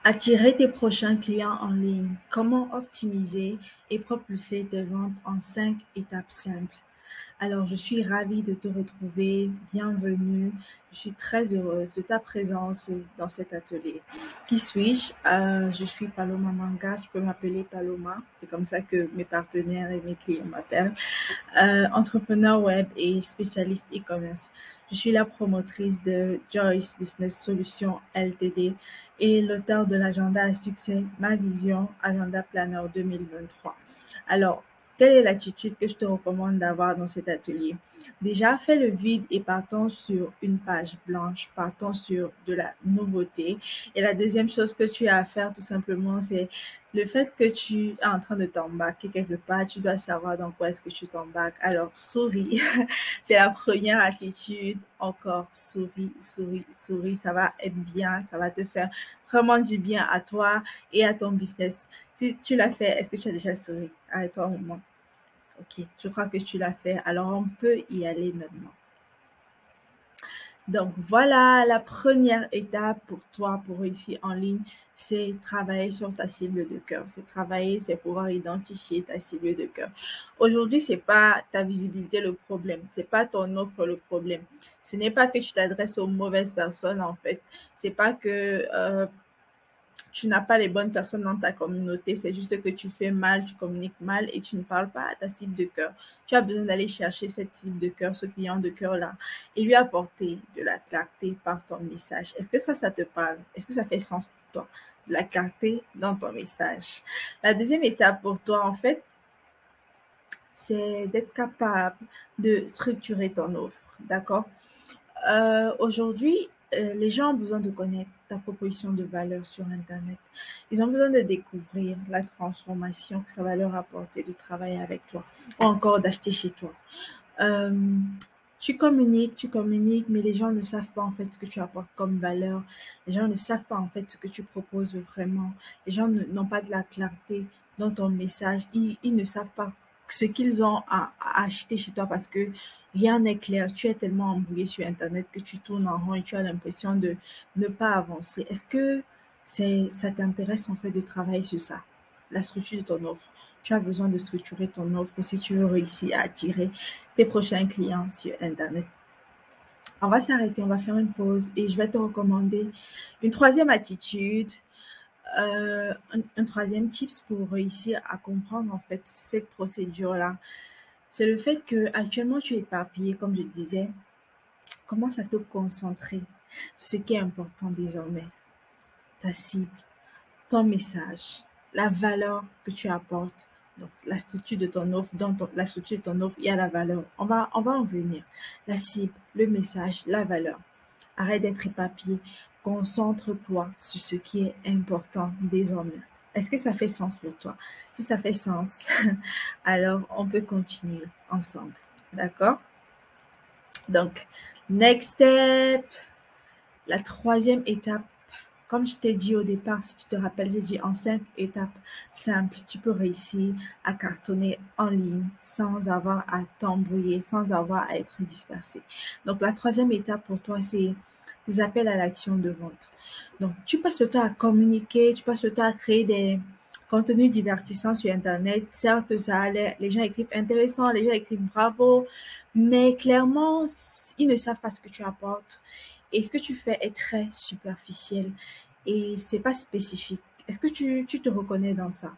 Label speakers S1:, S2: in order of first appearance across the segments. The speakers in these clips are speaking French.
S1: Attirer tes prochains clients en ligne. Comment optimiser et propulser tes ventes en 5 étapes simples. Alors, je suis ravie de te retrouver. Bienvenue. Je suis très heureuse de ta présence dans cet atelier. Qui suis-je? Je suis Paloma Manga. Tu peux m'appeler Paloma. C'est comme ça que mes partenaires et mes clients m'appellent. Entrepreneur web et spécialiste e-commerce. Je suis la promotrice de Joyce Business Solutions Ltd et l'auteur de l'agenda à succès, ma vision, agenda planner 2023. Alors, quelle est l'attitude que je te recommande d'avoir dans cet atelier? Déjà, fais le vide et partons sur une page blanche, partons sur de la nouveauté. Et la deuxième chose que tu as à faire, tout simplement, c'est le fait que tu es en train de t'embarquer quelque part, tu dois savoir dans quoi est-ce que tu t'embarques. Alors, souris. C'est la première attitude. Encore, souris, souris, souris. Ça va être bien. Ça va te faire vraiment du bien à toi et à ton business. Si tu l'as fait, est-ce que tu as déjà souri? Arrête-toi un moment. Ok, je crois que tu l'as fait. Alors, on peut y aller maintenant. Donc, voilà, la première étape pour toi, pour réussir en ligne, c'est travailler sur ta cible de cœur. C'est travailler, c'est pouvoir identifier ta cible de cœur. Aujourd'hui, c'est pas ta visibilité le problème. C'est pas ton offre le problème. Ce n'est pas que tu t'adresses aux mauvaises personnes, en fait. C'est pas que, tu n'as pas les bonnes personnes dans ta communauté, c'est juste que tu fais mal, tu communiques mal et tu ne parles pas à ta cible de cœur. Tu as besoin d'aller chercher cette cible de cœur, ce client de cœur-là, et lui apporter de la clarté par ton message. Est-ce que ça te parle? Est-ce que ça fait sens pour toi? De la clarté dans ton message. La deuxième étape pour toi, en fait, c'est d'être capable de structurer ton offre, d'accord? Aujourd'hui, les gens ont besoin de connaître ta proposition de valeur sur Internet. Ils ont besoin de découvrir la transformation que ça va leur apporter de travailler avec toi ou encore d'acheter chez toi. Euh, tu communiques, mais les gens ne savent pas en fait ce que tu apportes comme valeur. Les gens ne savent pas en fait ce que tu proposes vraiment. Les gens n'ont pas de la clarté dans ton message. Ils ne savent pas ce qu'ils ont à acheter chez toi parce que rien n'est clair. Tu es tellement embrouillé sur Internet que tu tournes en rond et tu as l'impression de ne pas avancer. Est-ce que ça t'intéresse en fait de travailler sur ça, la structure de ton offre? Tu as besoin de structurer ton offre si tu veux réussir à attirer tes prochains clients sur Internet. On va s'arrêter, on va faire une pause et je vais te recommander une troisième attitude, un troisième tips pour réussir à comprendre en fait cette procédure-là. C'est le fait que actuellement tu es éparpillé, comme je disais. Commence à te concentrer sur ce qui est important désormais. Ta cible, ton message, la valeur que tu apportes. Donc, la structure de ton offre, la structure de ton offre, il y a la valeur. On va en venir. La cible, le message, la valeur. Arrête d'être éparpillé. Concentre-toi sur ce qui est important désormais. Est-ce que ça fait sens pour toi? Si ça fait sens, alors on peut continuer ensemble. D'accord? Donc, next step. La troisième étape, comme je t'ai dit au départ, si tu te rappelles, j'ai dit en 5 étapes simples, tu peux réussir à cartonner en ligne sans avoir à t'embrouiller, sans avoir à être dispersé. Donc, la troisième étape pour toi, c'est des appels à l'action de vente. Donc, tu passes le temps à communiquer, tu passes le temps à créer des contenus divertissants sur Internet. Certes, ça a l'air, les gens écrivent intéressant, les gens écrivent bravo, mais clairement, ils ne savent pas ce que tu apportes. Et ce que tu fais est très superficiel et c'est pas spécifique. Est-ce que tu te reconnais dans ça?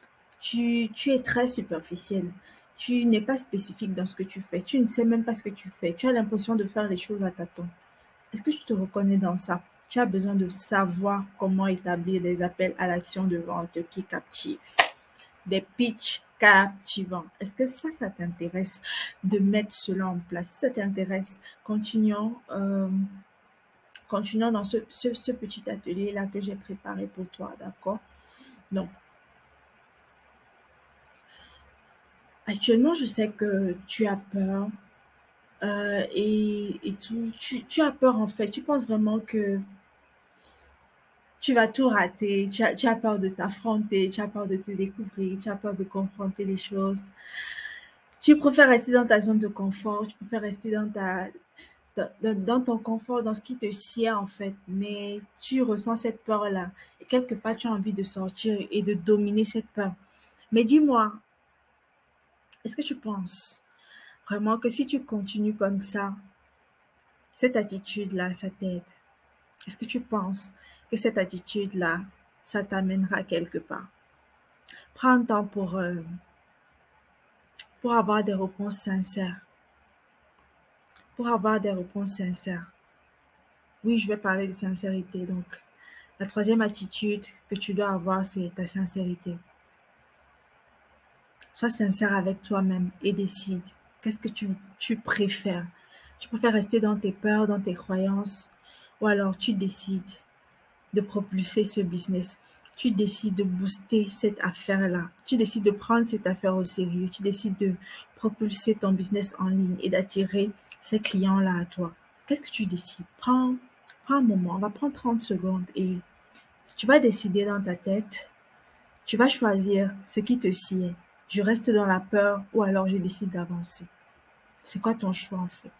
S1: Tu es très superficiel. Tu n'es pas spécifique dans ce que tu fais. Tu ne sais même pas ce que tu fais. Tu as l'impression de faire les choses à tâtons. Est-ce que tu te reconnais dans ça? Tu as besoin de savoir comment établir des appels à l'action de vente qui captivent, des pitchs captivants. Est-ce que ça t'intéresse de mettre cela en place? Si ça t'intéresse, continuons dans ce petit atelier-là que j'ai préparé pour toi, d'accord? Donc, actuellement, je sais que tu as peur et tout. Tu as peur en fait. Tu penses vraiment que tu vas tout rater. Tu as peur de t'affronter, tu as peur de te découvrir, tu as peur de confronter les choses. Tu préfères rester dans ta zone de confort, tu préfères rester dans ton confort, dans ce qui te sied en fait, mais tu ressens cette peur-là. Et quelque part, tu as envie de sortir et de dominer cette peur. Mais dis-moi, est-ce que tu penses vraiment que si tu continues comme ça, cette attitude-là, ça t'aide? Est-ce que tu penses que cette attitude-là, ça t'amènera quelque part? Prends un temps pour avoir des réponses sincères. Pour avoir des réponses sincères. Oui, je vais parler de sincérité. Donc, la troisième attitude que tu dois avoir, c'est ta sincérité. Sois sincère avec toi-même et décide. Qu'est-ce que tu préfères? Tu préfères rester dans tes peurs, dans tes croyances, ou alors tu décides de propulser ce business. Tu décides de booster cette affaire-là. Tu décides de prendre cette affaire au sérieux. Tu décides de propulser ton business en ligne et d'attirer ces clients-là à toi. Qu'est-ce que tu décides? Prends un moment. On va prendre 30 secondes et tu vas décider dans ta tête. Tu vas choisir ce qui te sied. Je reste dans la peur ou alors je décide d'avancer. C'est quoi ton choix en fait?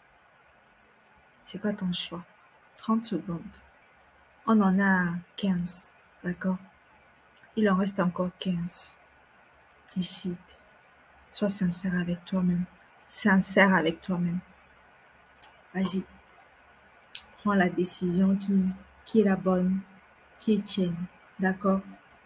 S1: C'est quoi ton choix? 30 secondes. On en a 15. D'accord? Il en reste encore 15. Décide. Sois sincère avec toi-même. Sincère avec toi-même. Vas-y. Prends la décision qui est la bonne, qui est tienne. D'accord?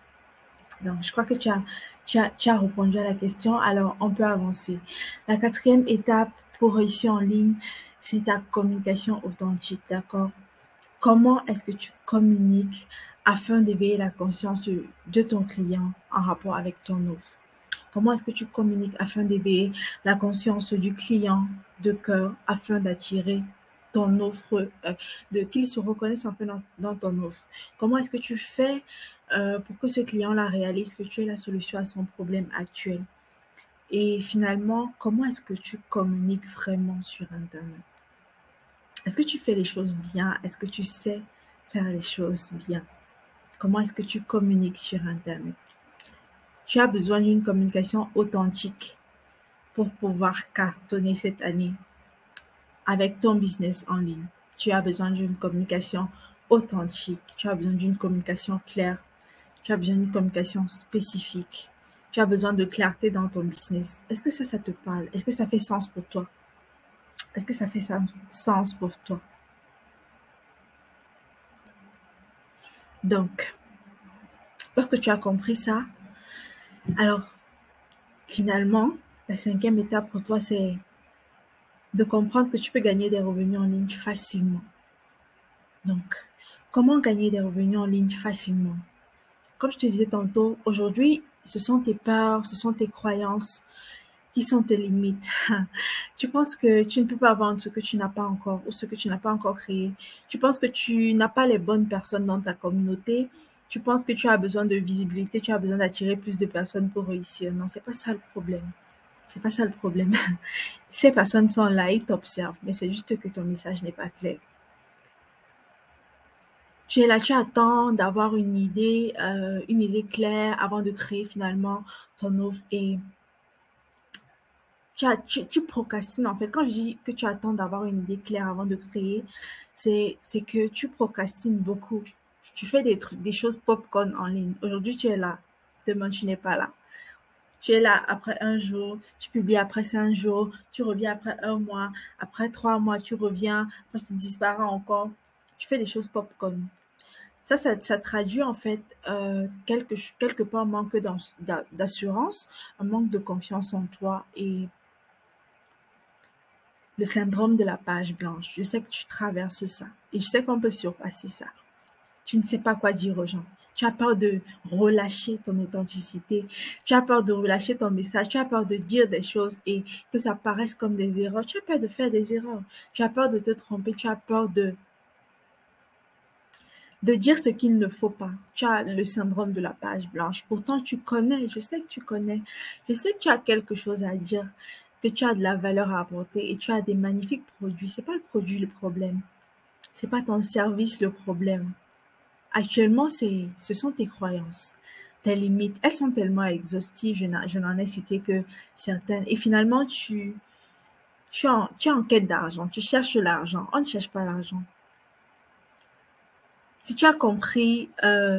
S1: Donc, je crois que tu as répondu à la question. Alors, on peut avancer. La quatrième étape pour réussir en ligne, c'est ta communication authentique. D'accord? Comment est-ce que tu communiques afin d'éveiller la conscience de ton client en rapport avec ton offre? Comment est-ce que tu communiques afin d'éveiller la conscience du client de cœur afin d'attirer ton offre, de qu'il se reconnaisse un peu dans ton offre? Comment est-ce que tu fais pour que ce client-là réalise que tu es la solution à son problème actuel? Et finalement, comment est-ce que tu communiques vraiment sur Internet? Est-ce que tu fais les choses bien? Est-ce que tu sais faire les choses bien? Comment est-ce que tu communiques sur Internet? Tu as besoin d'une communication authentique pour pouvoir cartonner cette année avec ton business en ligne. Tu as besoin d'une communication authentique, tu as besoin d'une communication claire, tu as besoin d'une communication spécifique, tu as besoin de clarté dans ton business. Est-ce que ça te parle? Est-ce que ça fait sens pour toi? Est-ce que ça fait sens pour toi? Donc, lorsque tu as compris ça, alors finalement, la cinquième étape pour toi, c'est de comprendre que tu peux gagner des revenus en ligne facilement. Donc, comment gagner des revenus en ligne facilement? Comme je te disais tantôt, aujourd'hui, ce sont tes peurs, ce sont tes croyances qui sont tes limites. Tu penses que tu ne peux pas vendre ce que tu n'as pas encore ou ce que tu n'as pas encore créé. Tu penses que tu n'as pas les bonnes personnes dans ta communauté. Tu penses que tu as besoin de visibilité, tu as besoin d'attirer plus de personnes pour réussir. Non, c'est pas ça le problème. C'est pas ça le problème. Ces personnes sont là, ils t'observent, mais c'est juste que ton message n'est pas clair. Tu es là, tu attends d'avoir une idée claire avant de créer finalement ton offre et tu procrastines en fait. Quand je dis que tu attends d'avoir une idée claire avant de créer, c'est que tu procrastines beaucoup. Tu fais des trucs, des choses popcorn en ligne. Aujourd'hui, tu es là. Demain, tu n'es pas là. Tu es là après un jour, tu publies après 5 jours, tu reviens après un mois, après 3 mois, tu reviens, après tu disparais encore. Tu fais des choses popcorn. Ça traduit en fait quelque part un manque d'assurance, un manque de confiance en toi et le syndrome de la page blanche. Je sais que tu traverses ça et je sais qu'on peut surpasser ça. Tu ne sais pas quoi dire aux gens. Tu as peur de relâcher ton authenticité. Tu as peur de relâcher ton message. Tu as peur de dire des choses et que ça paraisse comme des erreurs. Tu as peur de faire des erreurs. Tu as peur de te tromper. Tu as peur de dire ce qu'il ne faut pas. Tu as le syndrome de la page blanche. Pourtant, tu connais, je sais que tu connais, je sais que tu as quelque chose à dire, que tu as de la valeur à apporter et tu as des magnifiques produits. C'est pas le produit le problème. C'est pas ton service le problème. Actuellement, ce sont tes croyances, tes limites. Elles sont tellement exhaustives. Je n'en ai cité que certaines. Et finalement, tu es en quête d'argent, tu cherches l'argent. On ne cherche pas l'argent. Si tu as compris,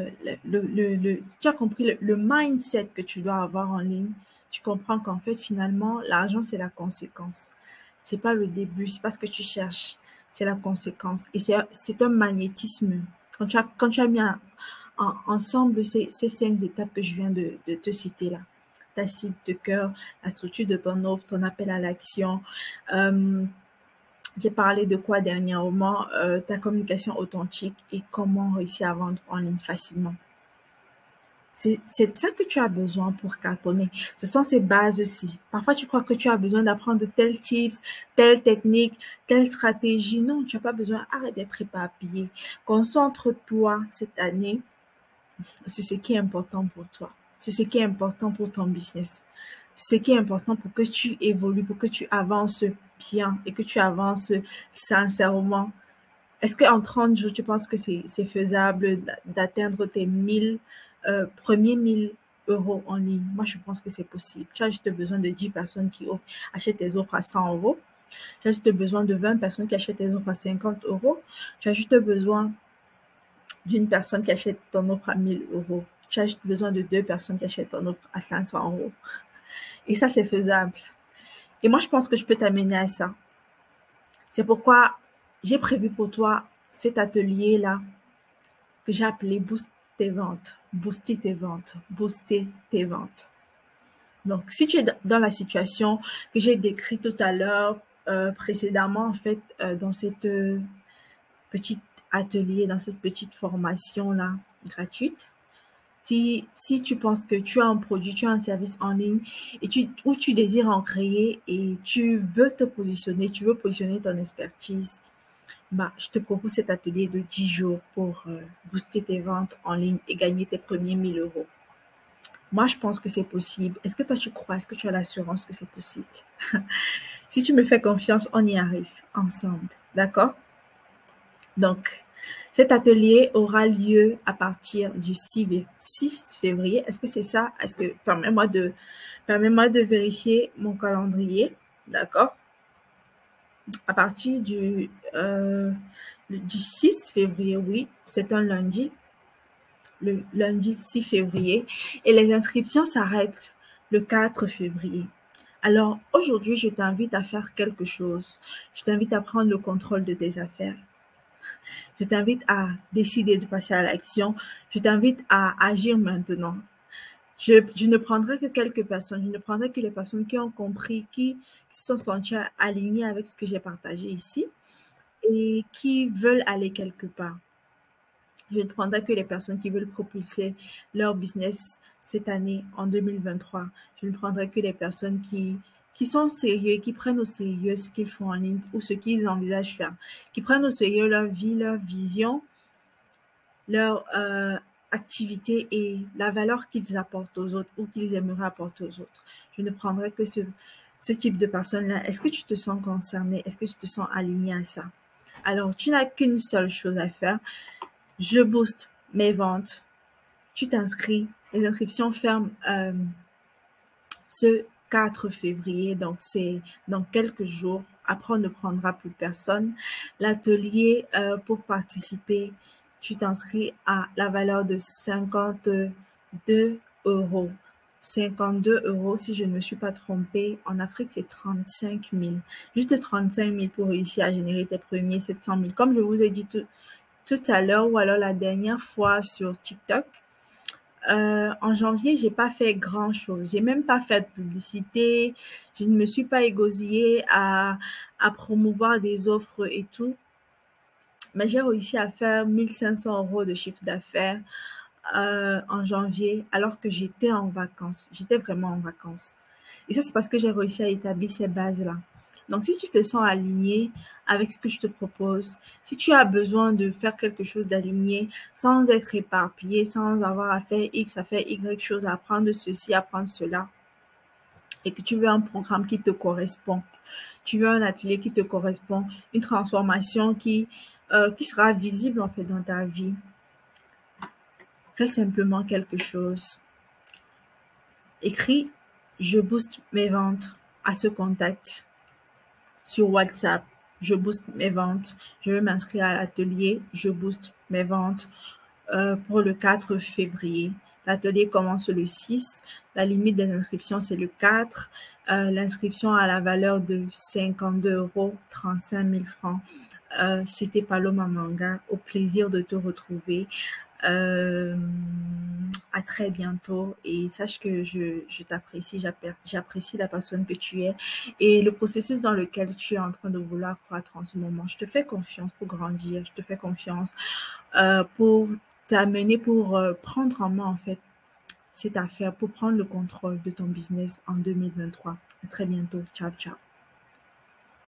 S1: tu as compris le mindset que tu dois avoir en ligne, tu comprends qu'en fait, finalement, l'argent, c'est la conséquence. C'est pas le début, c'est pas ce que tu cherches, c'est la conséquence. Et c'est un magnétisme. Quand tu as mis ensemble ces 5 étapes que je viens de te citer là, ta cible de cœur, la structure de ton offre, ton appel à l'action, euh, j'ai parlé de quoi dernièrement? Ta communication authentique et comment réussir à vendre en ligne facilement. C'est de ça que tu as besoin pour cartonner. Ce sont ces bases-ci. Parfois, tu crois que tu as besoin d'apprendre tel tips, telle technique, telle stratégie. Non, tu n'as pas besoin. Arrête d'être éparpillé. Concentre-toi cette année sur ce qui est important pour toi, sur ce qui est important pour ton business, ce qui est important pour que tu évolues, pour que tu avances bien et que tu avances sincèrement. Est-ce qu'en 30 jours, tu penses que c'est faisable d'atteindre tes 1000 premiers 1000 € en ligne? Moi, je pense que c'est possible. Tu as juste besoin de 10 personnes qui achètent tes offres à 100 €. Tu as juste besoin de 20 personnes qui achètent tes offres à 50 €. Tu as juste besoin d'une personne qui achète ton offre à 1000 €. Tu as juste besoin de 2 personnes qui achètent ton offre à 500 €. Et ça, c'est faisable. Et moi, je pense que je peux t'amener à ça. C'est pourquoi j'ai prévu pour toi cet atelier-là que j'ai appelé Boost tes ventes. Booster tes ventes. Booster tes ventes. Donc, si tu es dans la situation que j'ai décrite tout à l'heure, précédemment, en fait, dans cette petite atelier, dans cette petite formation-là gratuite, si tu penses que tu as un produit, tu as un service en ligne et ou tu désires en créer et tu veux te positionner, tu veux positionner ton expertise, bah, je te propose cet atelier de 10 jours pour booster tes ventes en ligne et gagner tes premiers 1000 €. Moi, je pense que c'est possible. Est-ce que toi, tu crois? Est-ce que tu as l'assurance que c'est possible? Si tu me fais confiance, on y arrive ensemble. D'accord? Donc, cet atelier aura lieu à partir du 6 février. Est-ce que c'est ça? Est-ce que permets-moi de vérifier mon calendrier. D'accord? À partir du 6 février, oui, c'est un lundi, le lundi 6 février, et les inscriptions s'arrêtent le 4 février. Alors, aujourd'hui, je t'invite à faire quelque chose. Je t'invite à prendre le contrôle de tes affaires. Je t'invite à décider de passer à l'action. Je t'invite à agir maintenant. Je ne prendrai que quelques personnes. Je ne prendrai que les personnes qui ont compris, qui se sont senties alignées avec ce que j'ai partagé ici et qui veulent aller quelque part. Je ne prendrai que les personnes qui veulent propulser leur business cette année, en 2023. Je ne prendrai que les personnes qui sont sérieux, qui prennent au sérieux ce qu'ils font en ligne ou ce qu'ils envisagent faire, qui prennent au sérieux leur vie, leur vision, leur activité et la valeur qu'ils apportent aux autres ou qu'ils aimeraient apporter aux autres. Je ne prendrai que ce type de personnes-là. Est-ce que tu te sens concerné? Est-ce que tu te sens aligné à ça? Alors, tu n'as qu'une seule chose à faire. Je booste mes ventes. Tu t'inscris. Les inscriptions ferment ce 4 février, donc c'est dans quelques jours. Après, on ne prendra plus personne. L'atelier, pour participer, tu t'inscris à la valeur de 52 €. 52 € si je ne me suis pas trompée. En Afrique, c'est 35 000. Juste 35 000 pour réussir à générer tes premiers 700 000. Comme je vous ai dit tout à l'heure ou alors la dernière fois sur TikTok, en janvier, j'ai pas fait grand-chose. J'ai même pas fait de publicité. Je ne me suis pas égosillée à promouvoir des offres et tout. Mais j'ai réussi à faire 1500 € de chiffre d'affaires en janvier, alors que j'étais en vacances. J'étais vraiment en vacances. Et ça, c'est parce que j'ai réussi à établir ces bases-là. Donc, si tu te sens aligné avec ce que je te propose, si tu as besoin de faire quelque chose d'aligné sans être éparpillé, sans avoir à faire X, à faire Y chose, à apprendre ceci, à apprendre cela, et que tu veux un programme qui te correspond, tu veux un atelier qui te correspond, une transformation qui sera visible en fait dans ta vie, fais simplement quelque chose. Écris « Je booste mes ventes » à ce contact. Sur WhatsApp, je booste mes ventes. Je veux m'inscrire à l'atelier, je booste mes ventes. Pour le 4 février. L'atelier commence le 6. La limite des inscriptions, c'est le 4. L'inscription a la valeur de 52 €, 35 000 francs. C'était Paloma Manga. Au plaisir de te retrouver. Euh, à très bientôt et sache que je t'apprécie, j'apprécie la personne que tu es et le processus dans lequel tu es en train de vouloir croître en ce moment. Je te fais confiance pour grandir, je te fais confiance pour t'amener, pour prendre en main en fait cette affaire, pour prendre le contrôle de ton business en 2023. À très bientôt. Ciao, ciao.